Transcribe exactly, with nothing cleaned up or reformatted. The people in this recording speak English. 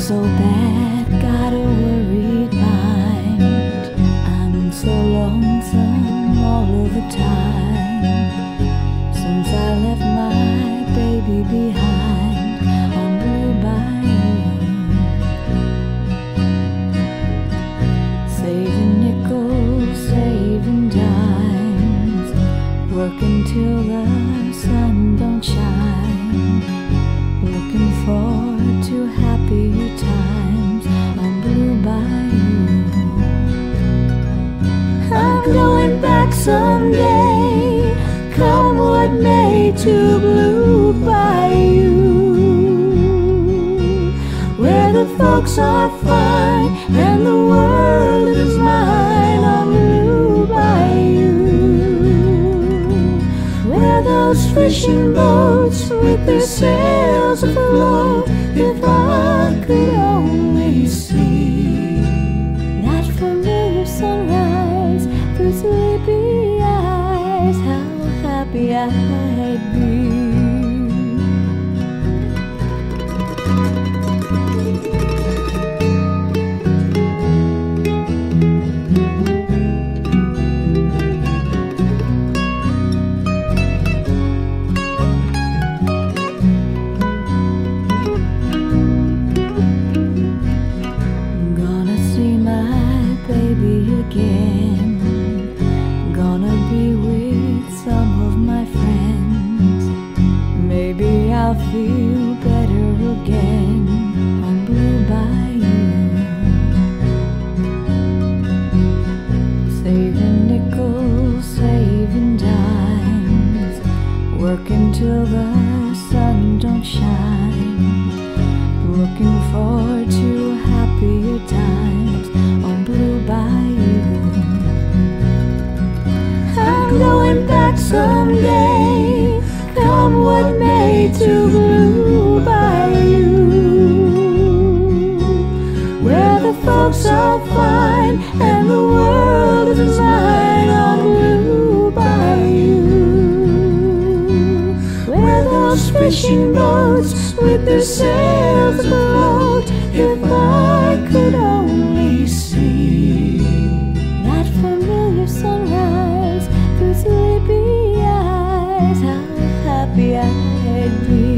so bad, got a worried mind. I'm so lonesome all of the time, since I left my baby behind on Blue Bayou. Saving nickels, saving dimes, working till the sun don't shine, looking forward to happier times on Blue Bayou. I'm going back someday, come what may, to Blue Bayou, where the folks are fine and the world is mine on Blue Bayou, where those fishing boats with their sails afloat. If I could only see that familiar sunrise through sleepy eyes, how happy I'd be. Again, gonna be with some of my friends. Maybe I'll feel better again on Blue Bayou. Saving nickels, saving dimes, working till the sun don't shine, looking forward to happier times on Blue Bayou. I'm going back someday, come what may, to Blue Bayou, where the folks are fine and the world is mine on Blue Bayou, where those fishing boats with their sails afloat. If I could only see that familiar sunrise through sleepy eyes, how happy I'd be.